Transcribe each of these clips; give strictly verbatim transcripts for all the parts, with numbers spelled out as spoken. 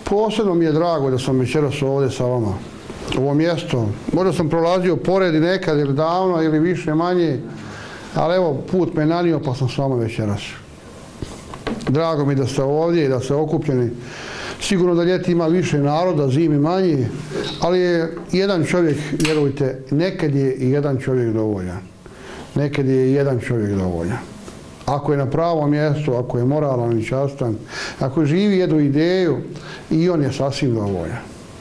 Posebno mi je drago da sam večeras ovdje sa vama. Ovo mjesto. Možda sam prolazio pored i nekad ili davno ili više manje, ali evo put me nanio pa sam s vama večeras. Drago mi da ste ovdje i da ste okupljeni. Sigurno da ljeti ima više naroda, zimi manje, ali je jedan čovjek, vjerujte, nekad je i jedan čovjek dovoljan. Nekad je i jedan čovjek dovoljan. Ako je na pravom mjestu, ako je moralan i častan, ako živi jednu ideju, i on je sasvim dovoljan.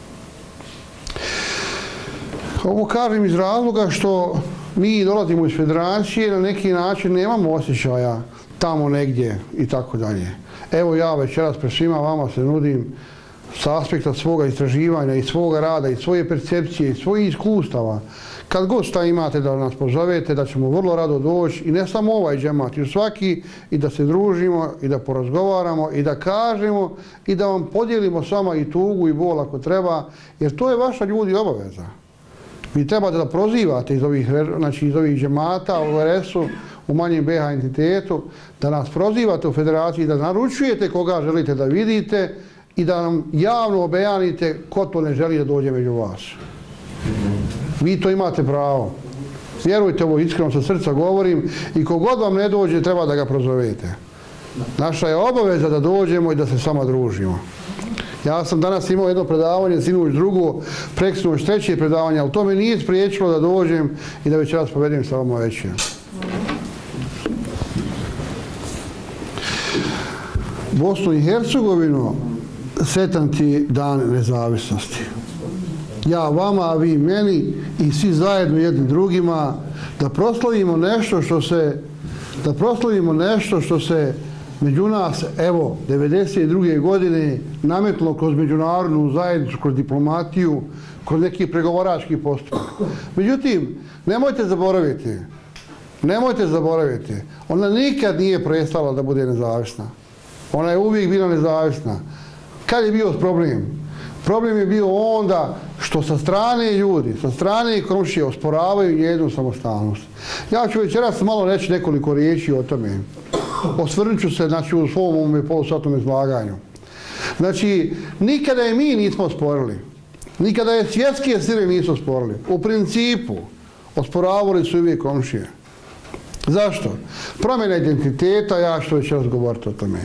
Ovo kažem iz razloga što mi dolazimo iz federacije, na neki način nemamo osjećaja tamo negdje i tako dalje. Evo ja večeras pred svima vama se nudim s aspekta svoga istraživanja i svoga rada i svoje percepcije i svojih iskustava. Kad god šta imate da nas pozovete, da ćemo vrlo rado doći i ne samo ovaj džemat, i svaki, i da se družimo i da porazgovaramo i da kažemo i da vam podijelimo s vama i tugu i bol ako treba, jer to je vaša ljudi obaveza. Vi trebate da prozivate iz ovih, znači iz ovih džemata u er es u, u manjem be ha entitetu, da nas prozivate u federaciji, da naručujete koga želite da vidite i da nam javno obejanite ko to ne želi da dođe među vas. Vi to imate pravo. Vjerujte, ovo iskreno sa srca govorim, i kogod vam ne dođe treba da ga prozovete. Naša je obaveza da dođemo i da se sama družimo. Ja sam danas imao jedno predavanje, sinoć drugo, preksinoć treće predavanje, ali to me nije spriječilo da dođem i da večeras povedem sa vama večer. Bosnu i Hercegovinu, sretan ti dan nezavisnosti. Ja vama, a vi meni i svi zajedno jednim drugima da proslavimo nešto što se da proslavimo nešto što se među nas, evo, devedeset druge godine nametlo kroz međunarodnu zajednicu, kroz diplomatiju, kroz neki pregovarački postupak. Međutim, nemojte zaboraviti, nemojte zaboraviti, ona nikad nije prestala da bude nezavisna. Ona je uvijek bila nezavisna. Kad je bio problem? Problem je bio onda što sa strane ljudi, sa strane komšije osporavaju njenu samostalnost. Ja ću večeras malo reći nekoliko riječi o tome. Osvrnut ću se, znači, u svom ovome polusatnom izlaganju. Znači, nikada je mi nismo sporili. Nikada je svjetske sile nisu sporili. U principu, osporavali su uvijek komšije. Zašto? Promjena identiteta, ja ću večeras govoriti o tome.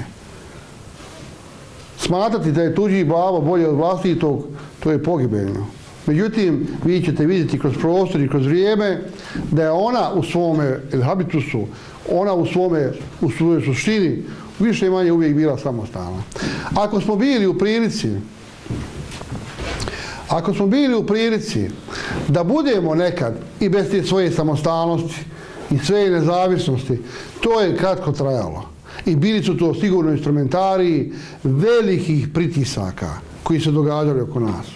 Smatrati da je tuđi babo bolje od vlastitog, to je pogibeljno. Međutim, vi ćete vidjeti kroz prostor i kroz vrijeme da je ona u svome habitusu, ona u svome, u svojoj suštini, više i manje uvijek bila samostalna. Ako smo bili u prilici, ako smo bili u prilici da budemo nekad i bez te svoje samostalnosti i svoje nezavisnosti, to je kratko trajalo. I bili su to sigurno instrumentariji velikih pritisaka koji se događali oko nas.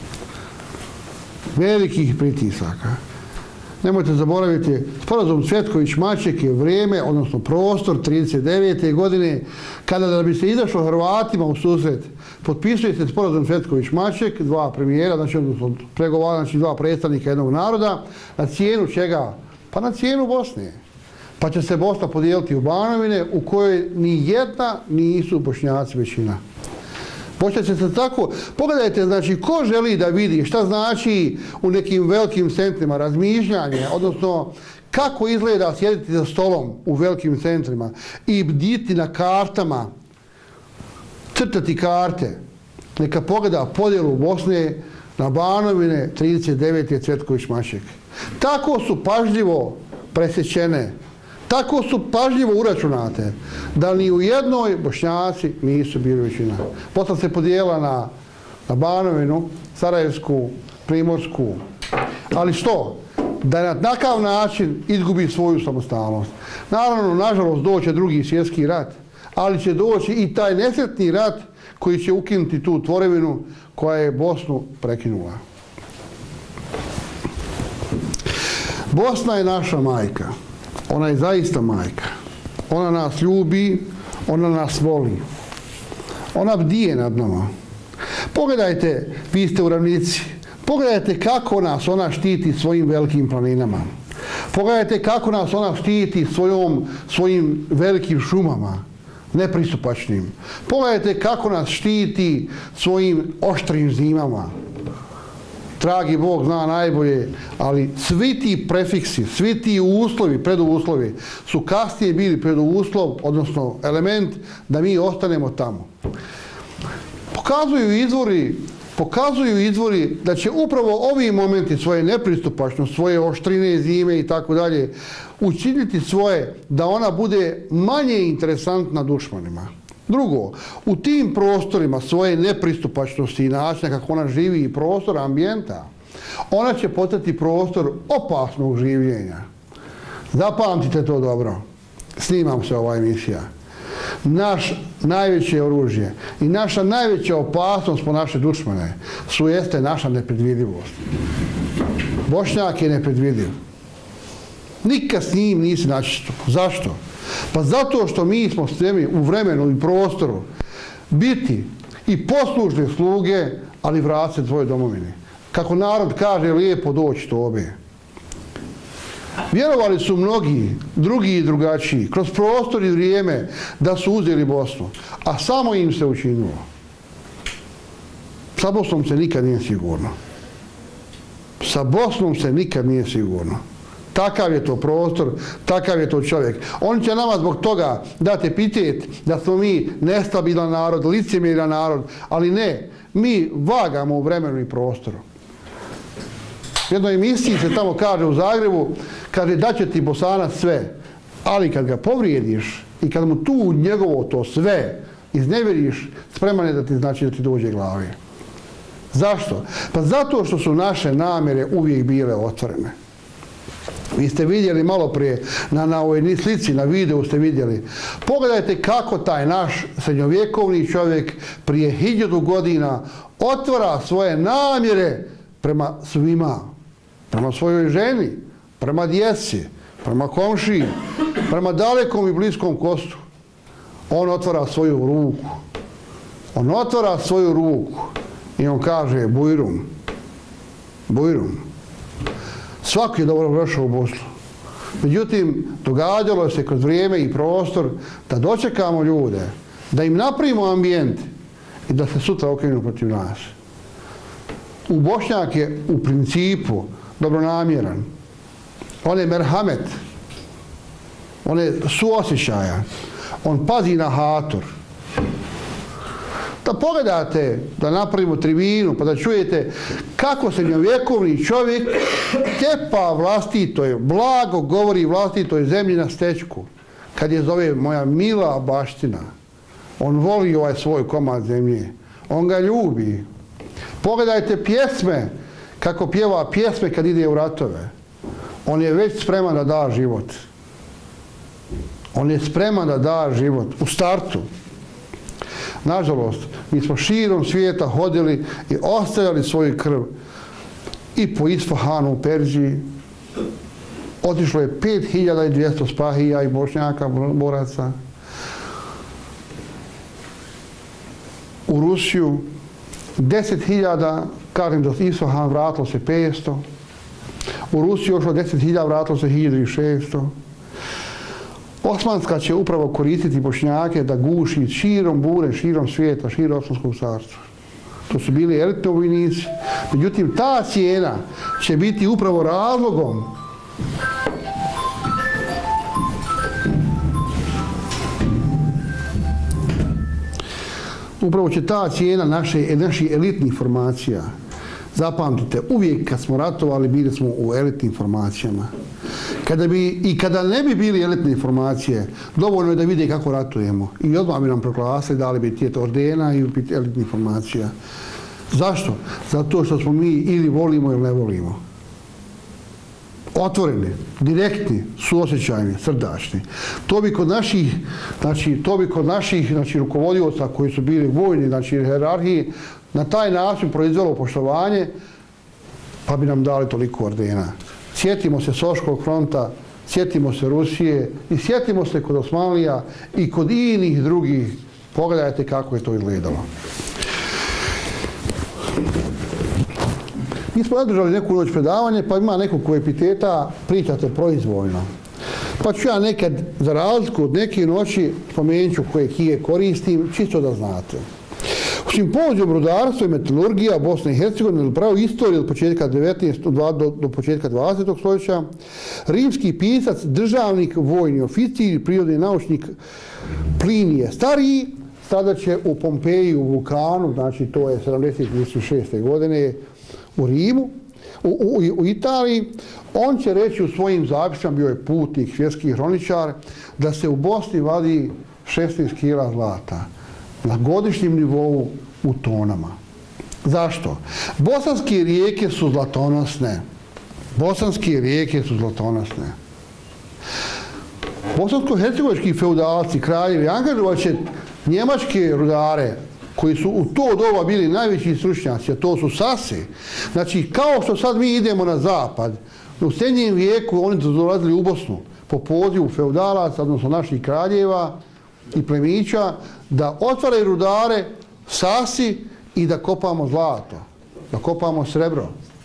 Velikih pritisaka. Nemojte zaboraviti, sporazum Cvetković-Maček je vrijeme, odnosno prostor trideset devete godine, kada da bi se izašlo Hrvatima u susret, potpisuje se sporazum Cvetković-Maček, dva premijera, znači, odnosno pregovara, znači dva predstavnika jednog naroda, na cijenu čega? Pa na cijenu Bosne. Pa će se Bosna podijeliti u Banovine u kojoj ni jedna nisu Bošnjaci većina. Počet će se tako, pogledajte, znači, ko želi da vidi šta znači u nekim velikim centrima razmišljanje, odnosno kako izgleda sjediti za stolom u velikim centrima i bditi na kartama, crtati karte, neka pogleda podjelu Bosne na Banovine trideset devete Cvetković-Maček. Tako su pažljivo presječene, tako su pažljivo uračunate da ni u jednoj Bošnjaci nisu bili većina. Bosna se podijela na, na Banovinu, Sarajevsku, Primorsku. Ali što? Da na takav način izgubi svoju samostalnost. Naravno, nažalost, doće drugi svjetski rat, ali će doći i taj nesretni rat koji će ukinuti tu tvorevinu koja je Bosnu prekinula. Bosna je naša majka. Ona je zaista majka. Ona nas ljubi, ona nas voli. Ona bdije nad nama. Pogledajte, vi ste u ravnici, pogledajte kako nas ona štiti svojim velikim planinama. Pogledajte kako nas ona štiti svojom, svojim velikim šumama. nepristupačnim. Pogledajte kako nas štiti svojim oštrim zimama. Dragi Bog zna najbolje, ali svi ti prefiksi, svi ti uslovi, preduslovi su kasnije bili preduslov, odnosno element da mi ostanemo tamo. Pokazuju izvori, pokazuju izvori da će upravo ovi momenti svoje nepristupačnosti, svoje oštrine zime i tako dalje učiniti svoje da ona bude manje interesantna dušmanima. Drugo, u tim prostorima svoje nepristupačnosti i načina kako ona živi i prostor ambijenta, ona će postati prostor opasnog življenja. Zapamtite to dobro. Snimam se ova emisija. Naš najveće oružje i naša najveća opasnost po naše dušmane su jeste naša nepredvidivost. Bošnjak je nepredvidiv. Nikad s njim nisi načisto. Zašto? Pa zato što mi smo spremni u vremenu i prostoru biti i poslušne sluge, ali vratiti se tvoje domovine. Kako narod kaže, lijepo doći tobe. Vjerovali su mnogi, drugi i drugačiji, kroz prostor i vrijeme da su uzeli Bosnu, a samo im se učinilo. Sa Bosnom se nikad nije sigurno. Sa Bosnom se nikad nije sigurno. Takav je to prostor, takav je to čovjek. On će nama zbog toga dati epitet da smo mi nestabilan narod, licemjeran narod, ali ne, mi vagamo u vremenu i prostoru. U jednoj emisiji se tamo kaže u Zagrebu, kaže da će ti Bosanac sve, ali kad ga povrijediš i kad mu tu njegovo to sve iznevjeriš, spreman je da ti znači da ti dođe glavi. Zašto? Pa zato što su naše namjere uvijek bile otvorene. Vi ste vidjeli malo prije, na, na ovoj slici, na videu ste vidjeli. Pogledajte kako taj naš srednjovjekovni čovjek prije hiljadu godina otvara svoje namjere prema svima. Prema svojoj ženi, prema djeci, prema komšiji, prema dalekom i bliskom kostu. On otvara svoju ruku. On otvara svoju ruku i on kaže Bujrum. Bujrum. Svaki je dobro došao u Bosnu. Međutim, događalo se kroz vrijeme i prostor da dočekamo ljude, da im napravimo ambijent i da se sutra okrenu protiv nas. U Bošnjak je u principu dobronamjeran. On je merhamet. On je suosjećajan. On pazi na hatur. Da pogledate, da napravimo tribinu, pa da čujete kako srednjovjekovni čovjek tepa vlastitoj, blago govori vlastitoj zemlji na stečku. Kad je zove moja mila baština. On voli ovaj svoj komad zemlje. On ga ljubi. Pogledajte pjesme, kako pjeva pjesme kad ide u ratove. On je već spreman da da život. On je spreman da da život u startu. Nažalost, mi smo širom svijeta hodili i ostavljali svoju krv i po Isfahanu u Perziji. Otišlo je pet hiljada dvjesto spahija i Bošnjaka, boraca. U Rusiju deset hiljada, kažem da Isfahan vratilo se petsto. U Rusiju još od deset hiljada vratilo se hiljadu šesto. Osmanska će upravo koristiti Bošnjake da guši širom bure, širom svijeta, širom Osmanskog carstva. To su bili elitni vojnici. Međutim, ta cijena će biti upravo razlogom upravo će ta cijena naše, naših elitnih formacija. Zapamtite, uvijek kad smo ratovali, bili smo u elitnim formacijama. Kada bi, i kada ne bi bili elitne informacije, dovoljno je da vide kako ratujemo. I odmah bi nam proglasili, dali bi tijeto ordena i elitnih informacija. Zašto? Zato što smo mi ili volimo ili ne volimo. Otvoreni, direktni, suosjećajni, srdačni. To bi kod naših, znači, to bi kod naših, znači, rukovodioca koji su bili vojni, znači, hijerarhiji, na taj način proizvelo poštovanje, pa bi nam dali toliko ordena. Sjetimo se Soškog fronta, sjetimo se Rusije i sjetimo se kod Osmanlija i kod inih drugih. Pogledajte kako je to izgledalo. Mi smo održali neku noć predavanje, pa ima nekoliko epiteta, pričate proizvoljno. Pa ću ja nekad, za razliku od neke noći, spomenut ću koje kije koristim, čisto da znate. U simpoziju rudarstva i metalurgija Bosne i Hercegovine ili pravo istorije od početka devetnaestog do, do početka dvadesetog stoljeća, rimski pisac, državnik, vojni oficir, prirodni naučnik Plinije Stariji, sada će u Pompeji, u vulkanu, znači to je sedamdeset šeste godine u Rimu, u, u, u Italiji, on će reći u svojim zapisima, bio je putnik, svjetski hroničar, da se u Bosni vadi šesnaest kila zlata na godišnjem nivou u tonama. Zašto? Bosanske rijeke su zlatonosne. Bosanske rijeke su zlatonosne. Bosansko-hercegovački feudalci, kraljevi, angažovat će njemačke rudare, koji su u to doba bili najveći stručnjaci, a to su Sasi. Znači, kao što sad mi idemo na zapad, u srednjem vijeku oni su dolazili u Bosnu po pozivu feudalaca, odnosno naših kraljeva i plemića, da otvaraju rudare Sasi i da kopamo zlato, da kopamo srebro.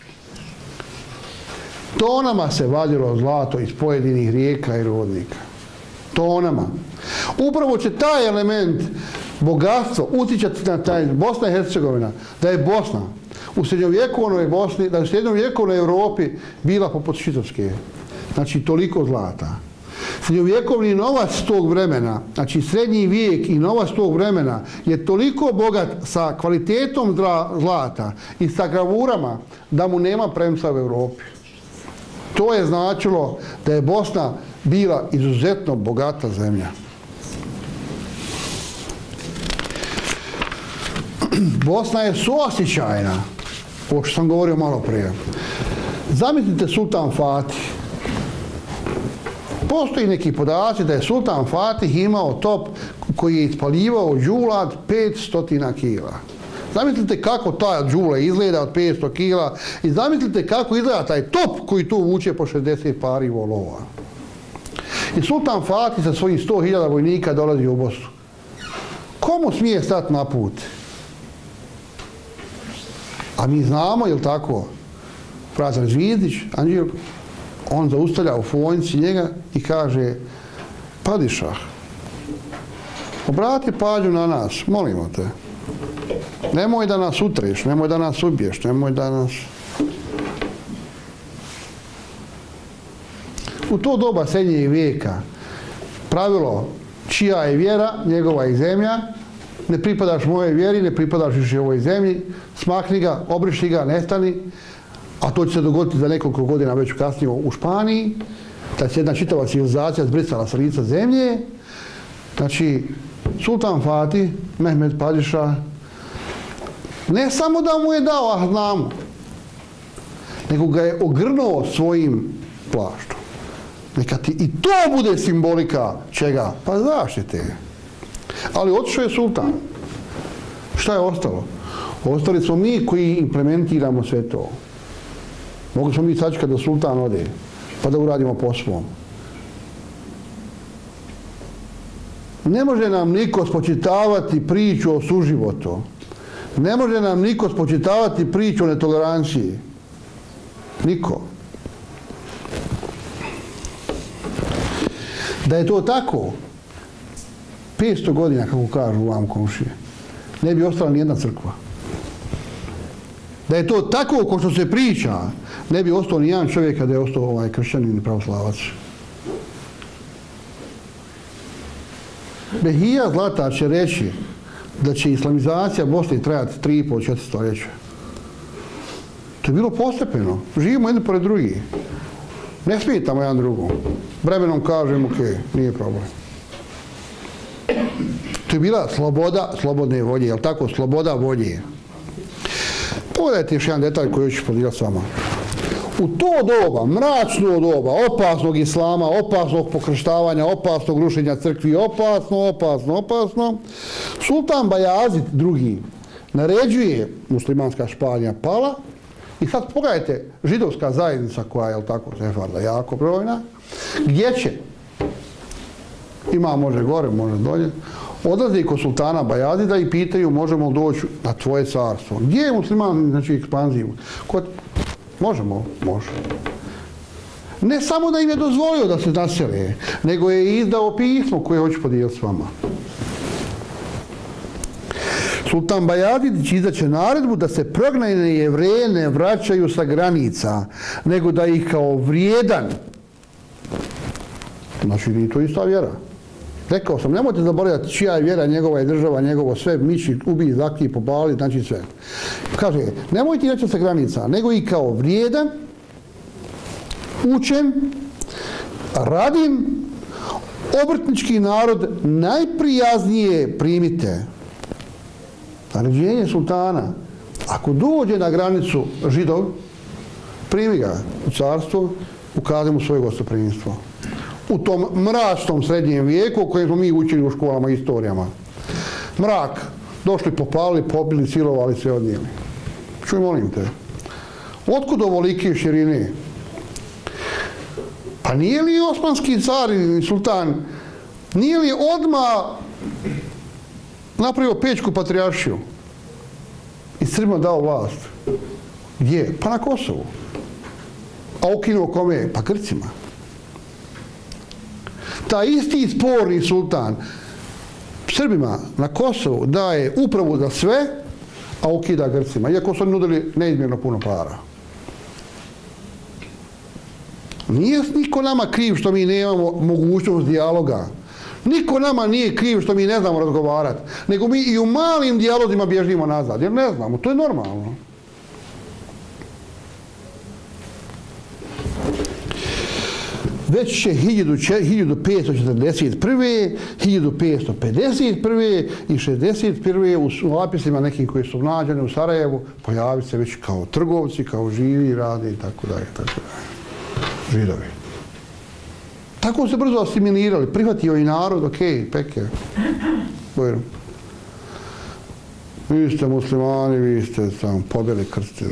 Tonama se vadilo zlato iz pojedinih rijeka i rudnika. Tonama. Upravo će taj element bogatstvo utjecati na taj Bosna i Hercegovina, da je Bosna u srednjovjekovnoj Bosni, da je u srednjovjekovnoj Europi bila poput Švicarske. Znači, toliko zlata. Srednjovjekovni novac tog vremena, znači srednji vijek i novac tog vremena je toliko bogat sa kvalitetom zlata i sa gravurama da mu nema premca u Europi. To je značilo da je Bosna bila izuzetno bogata zemlja. Bosna je suosjećajna, ovo što sam govorio malo prije. Zamislite Sultan Fatih. Postoji neki podaci da je Sultan Fatih imao top koji je ispaljivao đulad petsto kila. Zamislite kako ta đula izgleda od petsto kila i zamislite kako izgleda taj top koji tu vuče po šezdeset pari volova. I Sultan Fatih sa svojih sto hiljada vojnika dolazi u Bosnu. Komu smije stati na put? A mi znamo, je li tako, Prazar Zvizdić, Anđel, on zaustavlja u fojnici njega i kaže: Padišah, obrati pažnju na nas, molimo te. Nemoj da nas utreš, nemoj da nas ubiješ, nemoj da nas... U to doba srednjeg vijeka pravilo čija je vjera, njegova je zemlja, ne pripadaš mojoj vjeri, ne pripadaš više ovoj zemlji, smakni ga, obriši ga, nestani, a to će se dogoditi za nekoliko godina već kasnije u Španiji, da će jedna čitava civilizacija zbrisala sa lica zemlje. Znači, Sultan Fatih, Mehmed Padiša, ne samo da mu je dao Ahnamu, nego ga je ogrnuo svojim plaštom. Neka ti i to bude simbolika čega? Pa zaštite. Ali otišao je sultan. Šta je ostalo? Ostali smo mi koji implementiramo sve to. Mogli smo mi sačekati da sultan ode, pa da uradimo po svom. Ne može nam niko spočitavati priču o suživotu. Ne može nam niko spočitavati priču o netoleranciji. Niko. Da je to tako, petsto godina, kako kažu vam komšije, ne bi ostala nijedna crkva. Da je to tako, ko što se priča, ne bi ostao ni jedan čovjek kada je ostao ovaj kršćanin i pravoslavac. Behija Zlatar će reći da će islamizacija Bosne trajati tri i pol do četiri stoljeća. To je bilo postepeno. Živimo jedni pored drugih. Ne smetamo jedan drugom. Vremenom kažem, ok, nije problem. To je bila sloboda slobodne volje, jel tako? Sloboda volje. Pogledajte još jedan detalj koji ću podijeliti s vama. U to doba, mračno doba, opasnog islama, opasnog pokrštavanja, opasnog rušenja crkvi, opasno, opasno, opasno, Sultan Bajazid drugi naređuje, muslimanska Španija pala, i sad pogledajte, židovska zajednica koja je, jel tako, sefarda, jako brojna, gdje će, ima može gore, može dolje, odlaze kod sultana Bajazida i pitaju možemo doći na tvoje carstvo. Gdje je musliman, znači, ekspanziju? Kod... Možemo, može. Ne samo da im je dozvolio da se nasele, nego je izdao pismo koje hoću podijeliti s vama. Sultan Bajazid izdaće naredbu da se prognane Jevreje ne vraćaju sa granica, nego da ih kao vrijedan. Znači, nije to ista vjera. Rekao sam, nemojte zaboravljati čija je vjera, njegova je država, njegovo sve, miči, ubiji, zaki, popali, znači sve. Kaže, nemojte ići sa granica, nego i kao vrijedan, učen, radim, obrtnički narod najprijaznije primite. Naređenje sultana, ako dođe na granicu Židov, primi ga u carstvo, ukaže mu svoje gostoprimstvo. U tom mračnom srednjem vijeku o kojem smo mi učili u školama i istorijama. Mrak, došli, popalili, pobili, silovali, sve odnijeli. Čuj, molim te, otkud ovolike širine? Pa nije li osmanski car i sultan, nije li odmah napravio Pećku patrijaršiju i Srbima dao vlast? Gdje? Pa na Kosovu. A ukinuo kome? Pa Grcima. Taj isti sporni sultan Srbima na Kosovu daje upravu za sve, a ukida Grcima, iako su nudili neizmjerno puno para. Nije niko nama kriv što mi nemamo mogućnost dijaloga. Niko nama nije kriv što mi ne znamo razgovarati, nego mi i u malim dijalozima bježimo nazad, jer ne znamo, to je normalno. Već će hiljadu petsto četrdeset prve, hiljadu petsto pedeset prve i šezdeset prve u zapisima nekim koji su nađeni u Sarajevu pojaviti se već kao trgovci, kao živi, radi i tako dalje, tako dalje. Židovi. Tako se brzo asimilirali, prihvatio i narod, okej, peke. Bojno. Vi ste muslimani, vi ste sam pobjeli krste.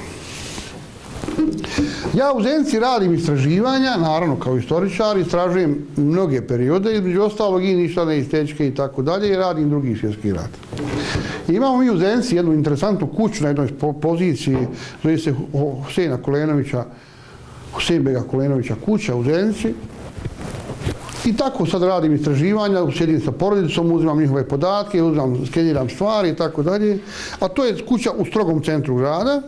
Ja u Zenici radim istraživanja, naravno kao istoričar, istražujem mnoge periode, između ostalog i ništane istečke i tako dalje, i radim drugi svjetski rat. I imamo mi u Zenici jednu interesantnu kuću na jednoj poziciji, zove se Husejna Kulenovića, Husejnbega Kulenovića kuća u Zenici. I tako sad radim istraživanja, sjedim sa porodicom, uzimam njihove podatke, uzimam, skeniram stvari i tako dalje. A to je kuća u strogom centru grada.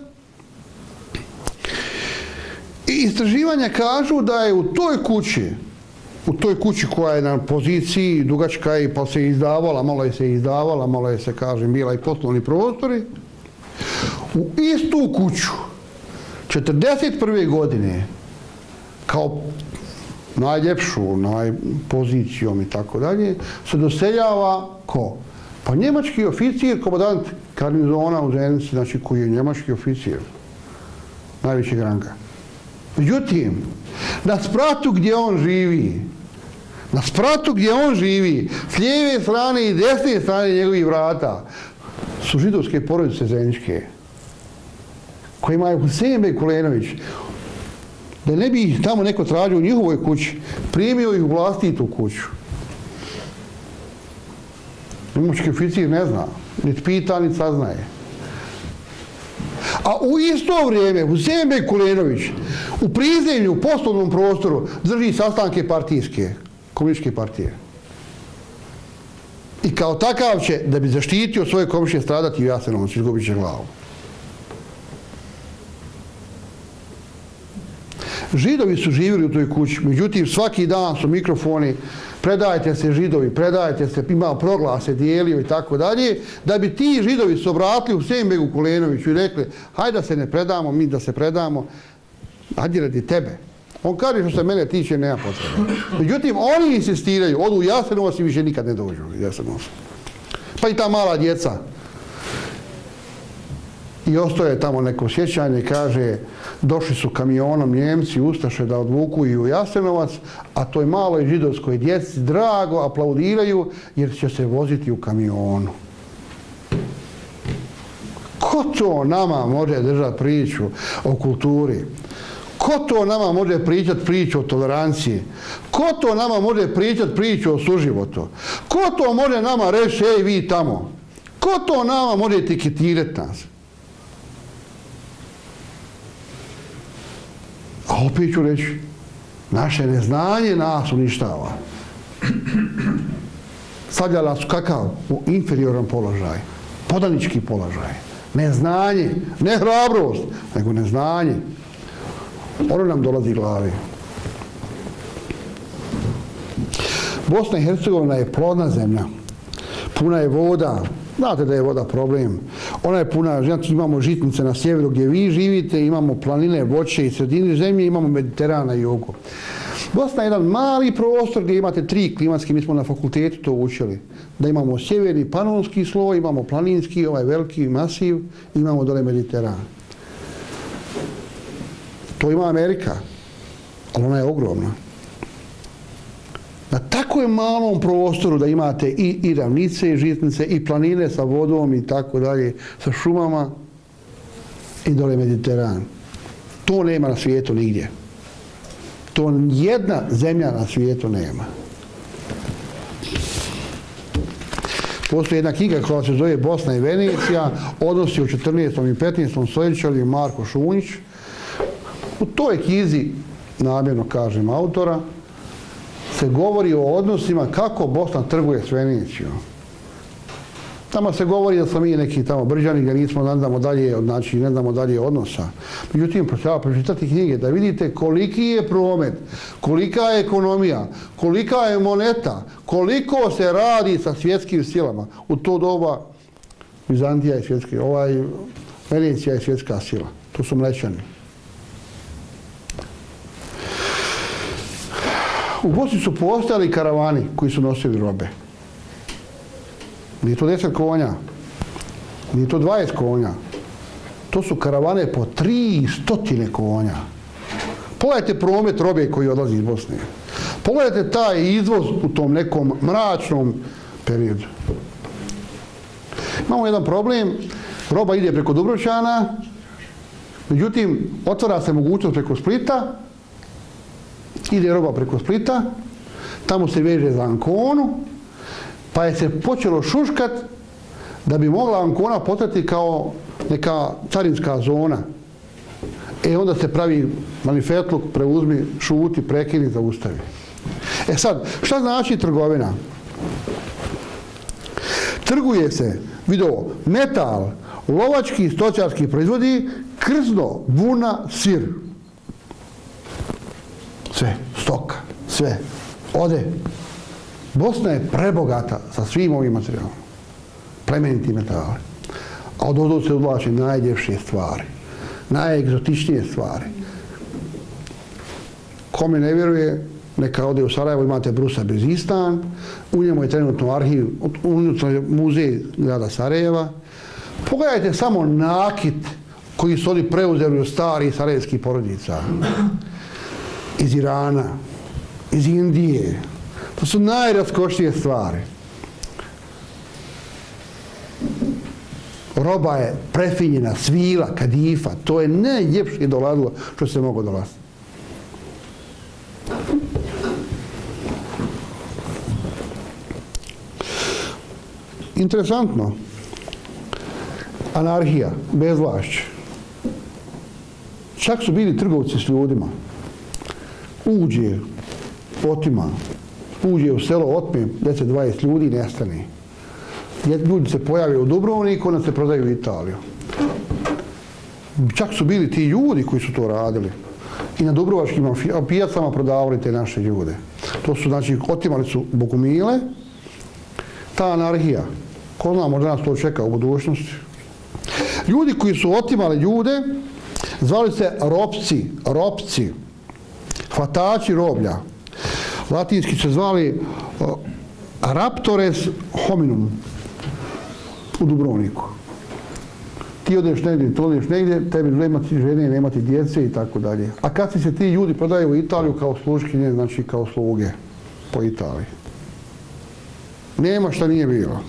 I istraživanja kažu da je u toj kući, u toj kući koja je na poziciji dugačka i pa se izdavala, malo je se izdavala, malo je se, kažem, bila i poslovni prostori, u istu kuću četrdeset prve godine kao najljepšu, najpozicijom i tako dalje, se doseljava ko? Pa njemački oficir, komandant garnizona u Zenici, znači koji je njemački oficir, najvećeg ranga. Međutim, na spratu gdje on živi, na spratu gdje on živi, s lijeve strane i desne strane njegovih vrata, su židovske porodice zeničke, kojima je Husejnbeg Kulenović, da ne bi ih tamo neko tražio u njihovoj kući, primio ih u vlastitu kuću. Njemački oficir ne zna, niti pita, niti saznaje. A u isto vrijeme Husejnbeg Kulenović u prizemlju, u poslovnom prostoru drži sastanke partijske, komunističke partije. I kao takav će, da bi zaštitio svoje komšije, stradati u Jasenovcu, izgubit će glavu. Židovi su živjeli u toj kući, međutim svaki dan su mikrofoni, predajte se Židovi, predajte se, imao proglase, dijelio i tako dalje, da bi ti Židovi se obratili u Husejnbegu Kulenoviću i rekli, hajde da se ne predamo, mi da se predamo, hajde radi tebe. On kaže što se mene tiče, nema potrebe. Međutim, oni insistiraju, odu u Jasenovac i više nikad ne dođu u Jasenovac. Pa i ta mala djeca. I ostoje tamo neko sjećanje, kaže, došli su kamionom Njemci, Ustaše da odvuku i u Jasenovac, a toj maloj židovskoj djeci drago aplaudiraju jer će se voziti u kamionu. Ko to nama može držati priču o kulturi? Ko to nama može pričati priču o toleranciji? Ko to nama može pričati priču o suživotu? Ko to može nama reći, ej vi tamo? Ko to nama može etiketirati nas? A opet ću reći, Naše neznanje nas uništava. Stavljala su kakav u inferioran položaj, podanički položaj. Neznanje, ne hrabrost, nego neznanje. Ono nam dolazi glavi. Bosna i Hercegovina je plodna zemlja. Puna je voda. Znate da je voda problem. Ona je puna, znači imamo žitnice na sjeveru gdje vi živite, imamo planine, voće i sredini zemlje, imamo Mediteran na jugu. Bosna je jedan mali prostor gdje imate tri klimatske, mi smo na fakultetu to učili. Da imamo sjeverni panonski sloj, imamo planinski, ovaj veliki masiv, imamo dole Mediteran. To ima Amerika, ali ona je ogromna. Na tako je malom prostoru da imate i, i ravnice, i žitnice, i planine sa vodom i tako dalje, sa šumama i dole Mediteran. To nema na svijetu nigdje. To jedna zemlja na svijetu nema. Postoji jedna knjiga koja se zove Bosna i Venecija, odnosi u četrnaestom i petnaestom stoljeću, ali Marko Šunjić. U toj knjizi, namjerno kažem autora, se govori o odnosima kako Bosna trguje s Venecijom. Tamo se govori da smo mi neki tamo brđani, da nismo, ne znamo dalje, znači ne znamo dalje odnosa. Međutim, treba pročitati knjige da vidite koliki je promet, kolika je ekonomija, kolika je moneta, koliko se radi sa svjetskim silama. U to doba Bizantija je svjetski, ovaj Venecija je svjetska sila. To su Mlećani. U Bosni su postojali karavani koji su nosili robe. Nije to deset konja, nije to dvadeset konja. To su karavane po tri stotine konja. Pogledajte promet robe koji odlazi iz Bosne. Pogledajte taj izvoz u tom nekom mračnom periodu. Imamo jedan problem, roba ide preko Dubrovčana, međutim, otvara se mogućnost preko Splita, ide roba preko Splita, tamo se veže za Anconu, pa je se počelo šuškat da bi mogla Ancona postati kao neka carinska zona. E onda se pravi manifetluk, preuzmi, šuti, prekini, zaustavi. E sad, šta znači trgovina? Trguje se, vidio, metal, lovački i stočarski proizvodi, krzno, vuna, sir. Sve, stoka, sve, ode. Bosna je prebogata sa svim ovim materijalom. Plemeniti metali. A od ovdje se odvlače najljepše stvari. Najegzotičnije stvari. Kome ne vjeruje, neka ode u Sarajevo, imate Brusa Bezistan, u njemu je trenutno arhiv, unutra muzej grada Sarajeva. Pogledajte samo nakit koji su oni preuzeli od starih sarajevskih porodica. Iz Irana, iz Indije. To su najraskošnije stvari. Roba je prefinjena, svila, kadifa. To je najljepše dolazilo što se moglo dolaziti. Interesantno. Anarhija, bezvlašće. Čak su bili trgovci s ljudima. Uđe, otima. Uđe u selo, otme deset dvadeset ljudi i nestane. Ljudi se pojave u Dubrovniku, onda se prodaju u Italiju. Čak su bili ti ljudi koji su to radili. I na dubrovačkim pijacama prodavali te naše ljude. To su, znači, otimali su bogumile. Ta anarhija. Ko zna, možda nas to čeka u budućnosti. Ljudi koji su otimali ljude, zvali se ropci, ropci, hvatači roblja. Latinski se zvali uh, raptores hominum u Dubrovniku. Ti odeš negdje, to odeš negdje, tebi nemati žene, nemati djece i tako dalje. A kad se ti ljudi prodaju u Italiju kao sluškinje, znači kao sluge po Italiji. Nema šta nije bilo.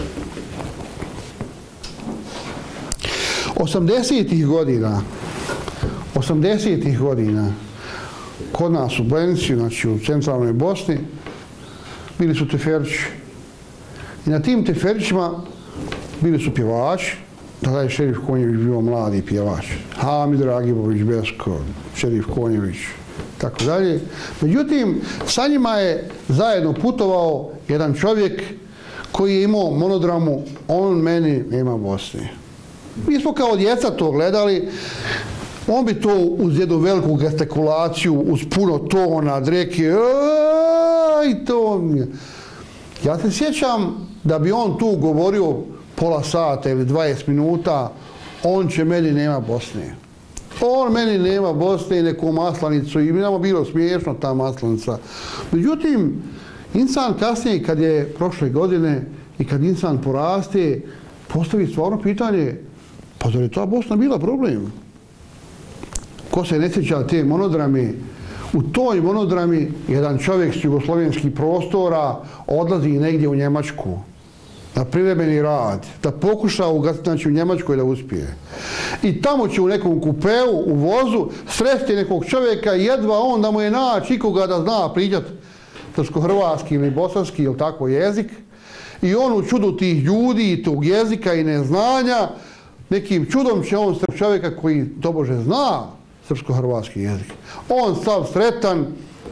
osamdesetih godina, osamdesetih godina, kod nas u Blenici, znači u centralnoj Bosni, bili su teferići. I na tim teferićima bili su pjevači, tada je Šerif Konjević bio mladi pjevač. Hamid Ragibović, Besko, Šerif Konjević, tako dalje. Međutim, sa njima je zajedno putovao jedan čovjek koji je imao monodramu On meni nema Bosne. Mi smo kao djeca to gledali, on bi to uz jednu veliku gestikulaciju, uz puno tona, dreke, i to. Ja se sjećam da bi on tu govorio pola sata ili dvadeset minuta, on će meni nema Bosne. On meni nema Bosne i neku maslanicu i nama bilo smiješno ta maslanica. Međutim, insan kasnije, kad je prošle godine i kad insan poraste, postavi stvarno pitanje, pa da li je ta Bosna bila problem? Ko se ne sjeća te monodrame? U toj monodrami jedan čovjek s jugoslovenskih prostora odlazi negdje u Njemačku na privremeni rad, da pokuša ugasiti, znači u Njemačkoj da uspije. I tamo će u nekom kupeu, u vozu, sresti nekog čovjeka, jedva on da mu je naći ikoga da zna pričati srpsko-hrvatski ili bosanski ili tako jezik. I on u čudu tih ljudi i tog jezika i neznanja, nekim čudom će on sresti čovjeka koji tobože zna srpsko-hrvatski jezik. On sav sretan,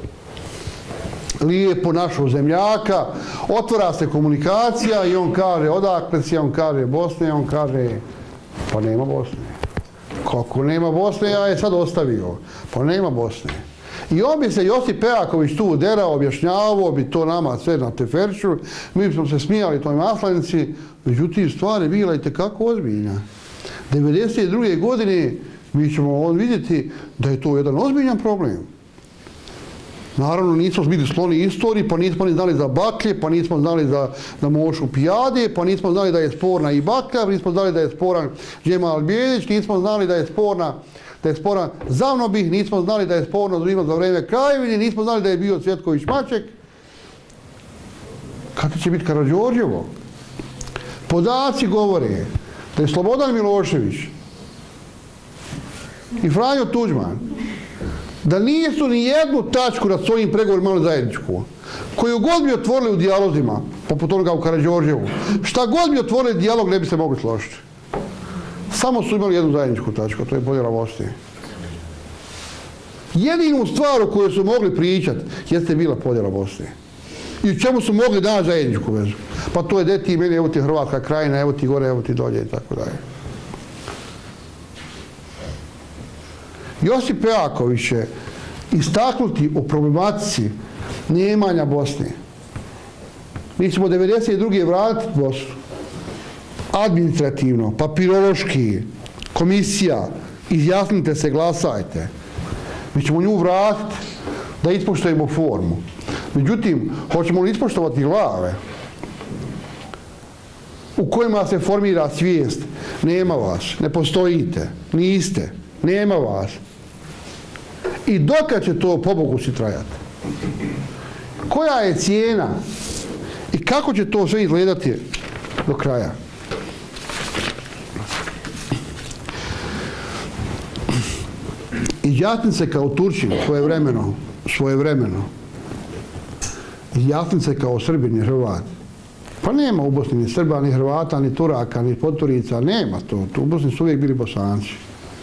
lijepo našao zemljaka, otvara se komunikacija i on kaže odakle si, on kaže Bosne, on kaže pa nema Bosne. Kako nema Bosne, ja je sad ostavio. Pa nema Bosne. I on bi se Josip Pejaković tu uderao, objašnjavao bi to nama sve na teferču, mi smo se smijali toj maslanici, međutim stvar je bila itekako ozbiljna. devedeset druge godine mi ćemo on vidjeti da je to jedan ozbiljan problem. Naravno, nismo bili skloni istoriji, pa nismo ni znali za baklje, pa nismo znali za, za mošu pijade, pa nismo znali da je sporna i baklja, nismo znali da je sporan Džemal Bijelić, nismo znali da je sporna da je sporan Zavnobih, nismo znali da je sporno Zrima za vreme Krajevine, nismo znali da je bio Cvjetković Maček. Kada će biti Karađorđevo? Podaci govore da je Slobodan Milošević i Franjo Tuđman da nisu ni jednu tačku na svojim pregovorima imali zajedničku. Koju god bi otvorili u dijalozima, poput onoga u Karađorđevu, šta god bi otvorili dijalog ne bi se mogli složiti. Samo su imali jednu zajedničku tačku, to je podjela Bosne. Jedinu stvar o kojoj su mogli pričati jeste bila podjela Bosne. I u čemu su mogli dati zajedničku vezu. Pa to je de ti meni, evo ti Hrvatska krajina, evo ti gore, evo ti dolje i tako dalje. Josip Pejaković će istaknuti o problematici nemanja Bosne. Mi ćemo devedeset druge vratiti Bosnu. Administrativno, papirološki, komisija, izjasnite se, glasajte. Mi ćemo nju vratiti da ispoštujemo formu. Međutim, hoćemo li ispoštovati glave u kojima se formira svijest? Nema vas, ne postojite, niste, nema vas. I dokad će to pobogu si trajati? Koja je cijena i kako će to sve izgledati do kraja? Izjasnim se kao Turčin svojevremeno, svojevremeno. Izjasnim se kao Srbin i Hrvat. Pa nema u Bosni ni Srba, ni Hrvata, ni Turaka, ni Poturica, nema to. U Bosni su uvijek bili Bosanci.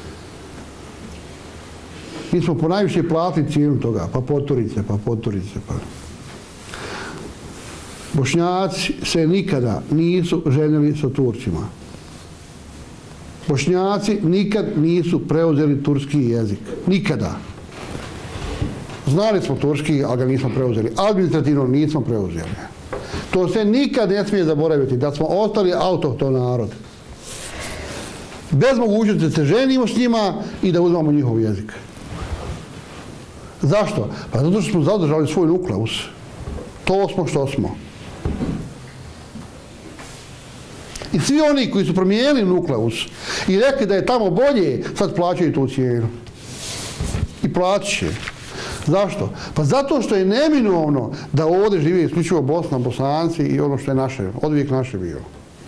Mi smo ponajviše platili cijenu toga, pa Poturice, pa Poturice, pa... Bošnjaci se nikada nisu ženili sa Turcima. Bošnjaci nikad nisu preuzeli turski jezik. Nikada. Znali smo turski, ali ga nismo preuzeli. Administrativno nismo preuzeli. To se nikad ne smije zaboraviti, da smo ostali autohton narod. Bez mogućnosti da se ženimo s njima i da uzmamo njihov jezik. Zašto? Pa zato što smo zadržali svoj nukleus. To smo što smo. I svi oni koji su promijenili nukleus i rekli da je tamo bolje, sad plaćaju tu cijenu. I platit će. Zašto? Pa zato što je neminovno da ovdje žive isključivo Bosna, Bosanci i ono što je naše, odvijek naše bilo.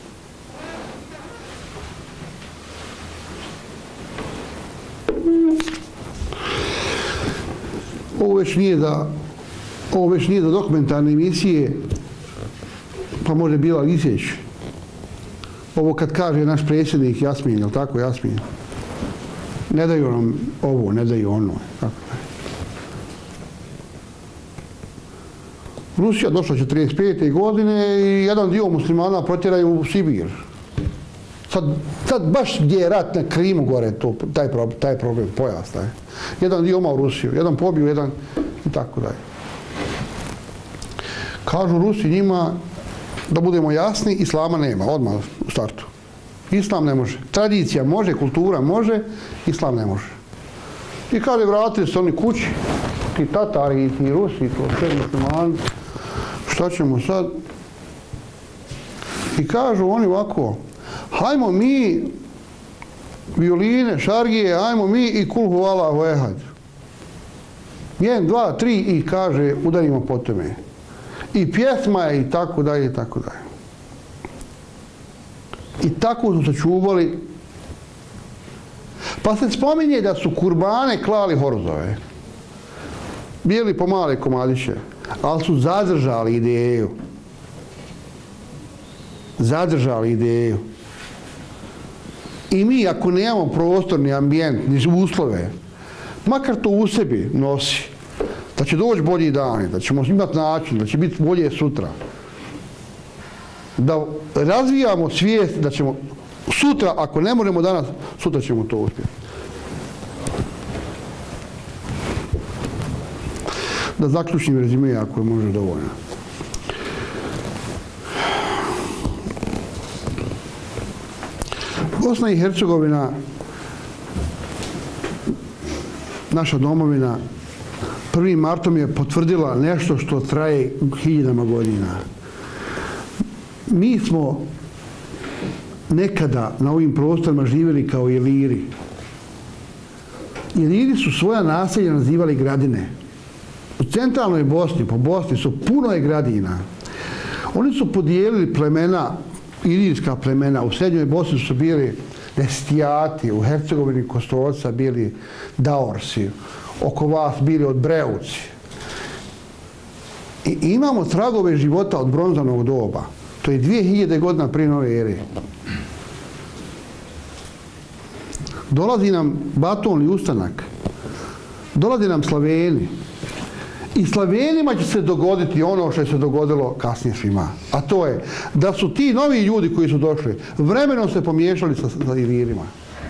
Ovo već nije za, ovo već nije za dokumentarne emisije, pa može bila Liseć. Ovo kad kaže naš predsjednik Jasmin, je li tako Jasmin? Ne daju nam ovo, ne daju ono. Tako. Rusija došla četrdeset pete godine i jedan dio muslimana protjeraju u Sibir. Sad, sad baš gdje je rat na Krimu gore, to, taj, problem, taj problem, pojas taj. Jedan dio ima u Rusiju, jedan pobiju, jedan i tako dalje. Kažu Rusi njima, da budemo jasni, islama nema, odmah u startu. Islam ne može. Tradicija može, kultura može, islam ne može. I kada vratili se oni kući, ti Tatari i ti Rusi, to sve muslimani, šta ćemo sad? I kažu oni ovako, hajmo mi violine, šargije, hajmo mi i kul huvallahu ehad. Jedan, dva, tri i kaže, udarimo po tome. I pjesma je i tako dalje i tako dalje. I tako su se čuvali. Pa se spominje da su kurbane klali horozove. Bili po male komadiće, ali su zadržali ideju. Zadržali ideju. I mi ako nemamo prostorni ambijent, ni uslove, makar to u sebi nosi, da će doći bolji dani, da ćemo imati način, da će biti bolje sutra. Da razvijamo svijest da ćemo sutra, ako ne možemo danas, sutra ćemo to uspjeti. Da zaključim rezime, ako je može dovoljno. Bosna i Hercegovina, naša domovina, prvim martom je potvrdila nešto što traje hiljadama godina. Mi smo nekada na ovim prostorima živjeli kao Iliri. Iliri su svoja naselja nazivali gradine. U centralnoj Bosni, po Bosni, su puno je gradina. Oni su podijelili plemena, ilirska plemena. U srednjoj Bosni su bili Destijati, u Hercegovini Kostolca bili Daorsi, oko vas bili od Breuci. I imamo tragove života od bronzanog doba. To je dvije hiljade godina prije nove ere. Dolazi nam Baton i ustanak. Dolazi nam Slaveni. I Slavenima će se dogoditi ono što je se dogodilo kasnije svima. A to je da su ti novi ljudi koji su došli vremenom se pomiješali sa, sa Ilirima.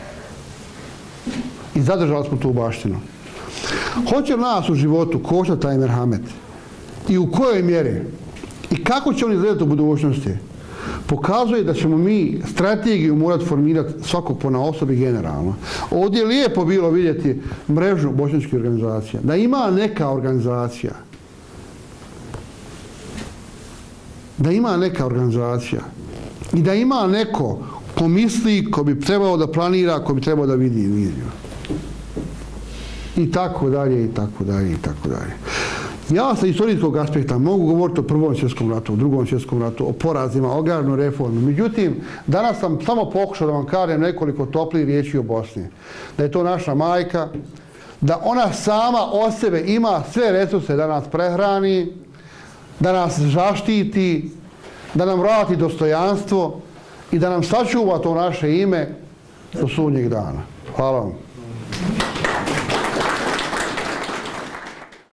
I zadržali smo tu baštinu. Hoće li nas u životu koštati taj merhamet? I u kojoj mjeri? I kako će on izgledati u budućnosti? Pokazuje da ćemo mi strategiju morati formirati svakog ponaosob i generalno. Ovdje je lijepo bilo vidjeti mrežu bošnjačkih organizacija. Da ima neka organizacija. Da ima neka organizacija. I da ima neko ko misli, ko bi trebao da planira, ko bi trebao da vidi viziju. I tako dalje, i tako dalje, i tako dalje. Ja sa istorijskog aspekta mogu govoriti o Prvom svjetskom ratu, o Drugom svjetskom ratu, o porazima, o agrarnoj reformi. Međutim, danas sam samo pokušao da vam kažem nekoliko toplih riječi o Bosni. Da je to naša majka, da ona sama od sebe ima sve resurse da nas prehrani, da nas zaštiti, da nam vrati dostojanstvo i da nam sačuva to naše ime do sudnjeg dana. Hvala vam.